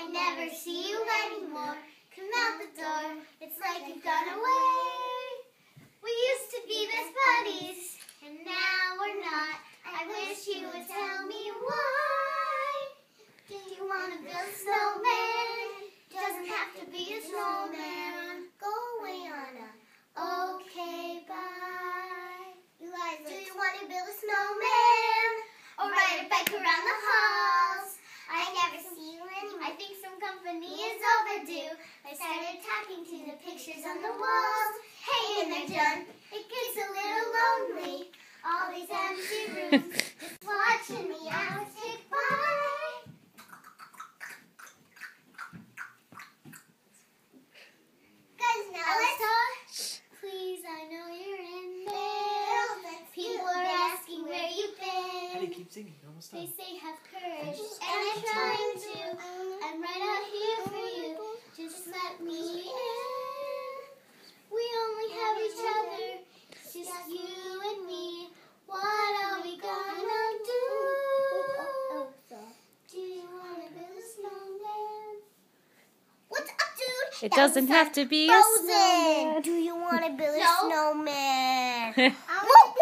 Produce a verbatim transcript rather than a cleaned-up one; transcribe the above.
I never see you anymore. Come out the door, it's like you've gone away. We used to be best buddies, and now we're not. I wish you would tell me why. Do you want to build a snowman? Doesn't have to be a snowman. Go away, Anna. Okay, bye. Eliza, do you want to build a snowman? Or ride a bike around the halls? I never see you anymore. I think some company is overdue. I started talking to the pictures on the walls. Hey in there, John. It gets a little lonely. All these empty rooms just watching the hours tick by. Guys, now let's talk. Please, I know you're in there. People are asking where you've been. How do you keep singing? Almost done. They say have courage, and I'm trying to. I'm right out here for you. Just let me in. We only have each other, it's just you and me. What are we gonna do? Do you wanna build a snowman? What's up, dude? It doesn't have to be a Frozen. snowman. Do you wanna build a No. snowman?